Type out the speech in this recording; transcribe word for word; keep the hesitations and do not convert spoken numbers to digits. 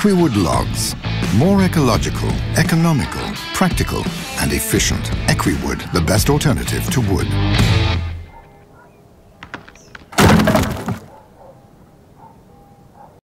Equiwood logs. More ecological, economical, practical and efficient. Equiwood, the best alternative to wood.